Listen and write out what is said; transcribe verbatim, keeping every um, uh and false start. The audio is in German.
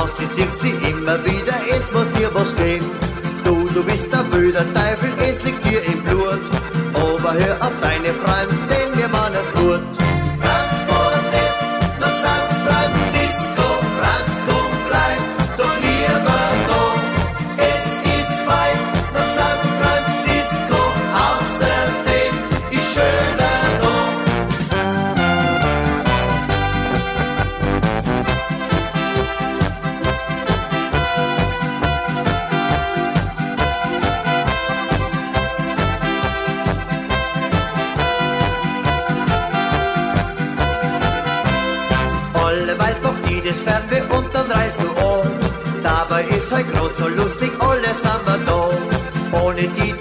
sie ziehst sie immer wieder, es muss dir was geben. Du, du bist der wilde Teufel, es liegt dir im Blut. Aber hör auf deine Freunde, denn wir machen es gut. Frankfurt nach San Francisco, Franz, du bleib doch lieber da. Es ist weit nach San Francisco, außerdem ist schöner da. Alle Welt macht die das Fernweh und dann reist du an. Dabei ist halt grad so lustig, alle sind wir da. Ohne die